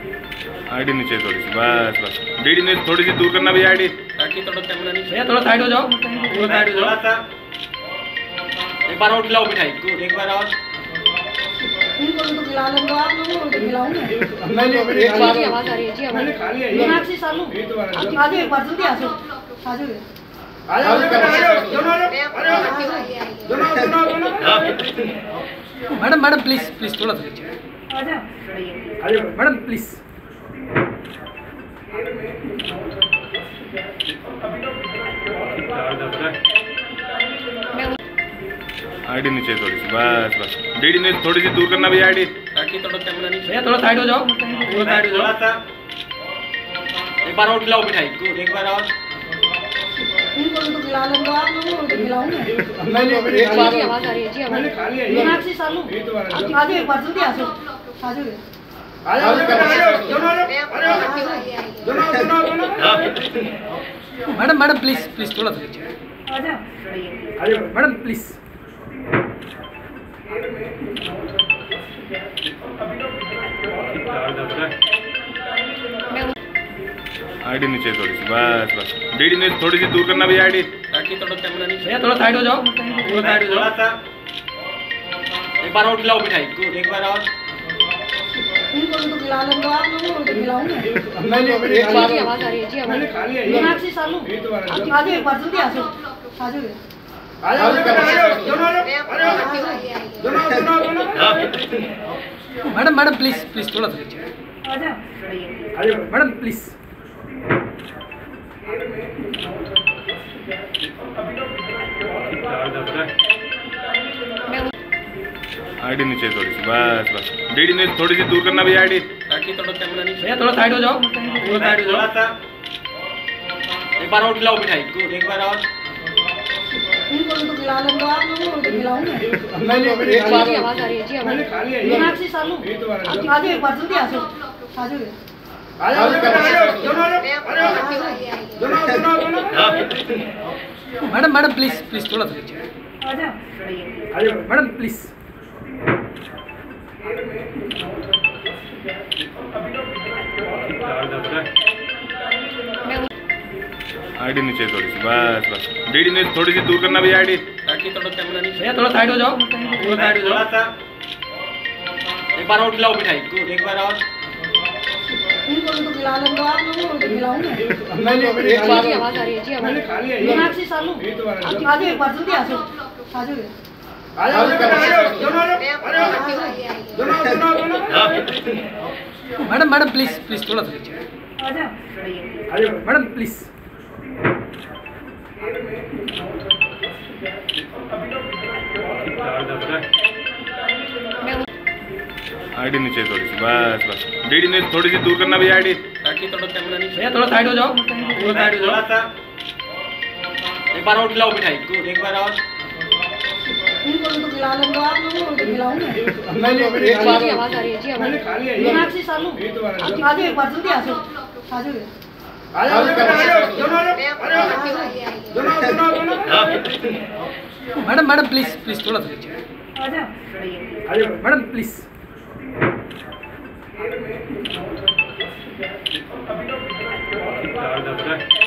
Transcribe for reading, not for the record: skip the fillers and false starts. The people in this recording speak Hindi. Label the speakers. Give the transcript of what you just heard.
Speaker 1: आईडी नीचे थोड़ी सी, बस बस डीडी ने थोड़ी सी दूर करना भैया आईडी,
Speaker 2: ताकि थोड़ा कैमरा नीचे,
Speaker 3: थोड़ा साइड हो जाओ, थोड़ा साइड हो जाओ।
Speaker 2: एक बार और खिलाओ मिठाई को, एक बार और।
Speaker 4: इनको तो खिला लो आप लोगों को खिलाऊं मैं।
Speaker 3: नहीं एक बार
Speaker 4: आवाज आ रही है जी,
Speaker 3: मैंने खा लिया ये।
Speaker 4: मीनाक्षी सालू आप आ जाओ, एक बार जल्दी आ जाओ, आ जाओ,
Speaker 3: आ जाओ मैडम मैडम प्लीज प्लीज थोड़ा सा
Speaker 4: आ जाओ
Speaker 3: मैडम प्लीज।
Speaker 1: आईडी नीचे थोड़ी सी, बस बस डीडी ने थोड़ी सी दूर करना भैया आईडी,
Speaker 2: ताकि थोड़ा कैमरा नीचे,
Speaker 3: थोड़ा साइड हो जाओ, थोड़ा साइड हो जाओ।
Speaker 2: एक बार और खिलाओ मिठाई को, एक बार और।
Speaker 4: इनको तो खिला लो आप लोगों को खिलाऊं मैं।
Speaker 3: नहीं एक बार
Speaker 4: आवाज आ रही है जी,
Speaker 3: मैंने खा लिया ये।
Speaker 4: मीनाक्षी सालू आप आ जाओ, एक बार जल्दी आ जाओ, आ जाओ,
Speaker 3: मैडम मैडम प्लीज प्लीज थोड़ा सा
Speaker 4: आ जाओ
Speaker 3: मैडम प्लीज।
Speaker 1: आईडी नीचे थोड़ी सी, बस बस डीडी ने थोड़ी सी दूर करना भैया आईडी,
Speaker 2: ताकि थोड़ा कैमरा नीचे,
Speaker 3: थोड़ा साइड हो जाओ, थोड़ा साइड हो जाओ।
Speaker 2: एक बार और खिलाओ मिठाई को, एक बार और।
Speaker 4: इनको तो खिला लो आप लोगों को खिलाऊं मैं।
Speaker 3: नहीं एक बार
Speaker 4: आवाज आ रही है जी,
Speaker 3: मैंने खा लिया ये।
Speaker 4: मीनाक्षी सालू आप आ जाओ, एक बार जल्दी आ जाओ, आ जाओ,
Speaker 3: मैडम मैडम प्लीज प्लीज थोड़ा सा
Speaker 4: आ जाओ
Speaker 3: मैडम प्लीज।
Speaker 1: आईडी नीचे थोड़ी सी, बस बस डीडी ने थोड़ी सी दूर करना भैया आईडी,
Speaker 2: ताकि थोड़ा कैमरा नीचे,
Speaker 3: थोड़ा साइड हो जाओ, थोड़ा साइड हो जाओ।
Speaker 2: एक बार और खिलाओ मिठाई को, एक बार और।
Speaker 4: इनको तो खिला लो आप लोगों को खिलाऊं मैं।
Speaker 3: नहीं एक बार
Speaker 4: आवाज आ रही है जी,
Speaker 3: मैंने खा लिया ये।
Speaker 4: मीनाक्षी सालू आप आ जाओ, एक बार जल्दी आ जाओ, आ जाओ,
Speaker 3: मैडम मैडम प्लीज प्लीज थोड़ा सा
Speaker 4: आ जाओ
Speaker 3: मैडम प्लीज।
Speaker 1: आईडी नीचे थोड़ी सी, बस बस डीडी ने थोड़ी सी दूर करना भैया आईडी,
Speaker 2: ताकि थोड़ा कैमरा नीचे,
Speaker 3: थोड़ा साइड हो जाओ, थोड़ा साइड हो जाओ।
Speaker 2: एक बार और खिलाओ मिठाई को, एक बार और।
Speaker 4: इनको तो खिला लो आप लोगों को खिलाऊं मैं।
Speaker 3: नहीं एक बार
Speaker 4: आवाज आ रही है जी,
Speaker 3: मैंने खा लिया ये।
Speaker 4: मीनाक्षी सालू आप आ जाओ, एक बार जल्दी आ जाओ, आ जाओ,
Speaker 3: मैडम मैडम प्लीज प्लीज थोड़ा सा
Speaker 4: आ जाओ
Speaker 3: मैडम प्लीज।
Speaker 1: आईडी नीचे थोड़ी सी, बस बस डीडी ने थोड़ी सी दूर करना भैया आईडी,
Speaker 2: ताकि थोड़ा कैमरा नीचे,
Speaker 3: थोड़ा साइड हो जाओ, थोड़ा साइड हो जाओ।
Speaker 2: एक बार और खिलाओ मिठाई को, एक बार और।
Speaker 4: इनको तो खिला लो आप लोगों को खिलाऊं मैं।
Speaker 3: नहीं एक बार
Speaker 4: आवाज आ रही है जी,
Speaker 3: मैंने खा लिया ये।
Speaker 4: मीनाक्षी सालू आप आ जाओ, एक बार जल्दी आ जाओ, आ जाओ,
Speaker 3: मैडम मैडम प्लीज प्लीज थोड़ा सा
Speaker 4: आ जाओ
Speaker 3: मैडम प्लीज।
Speaker 1: बस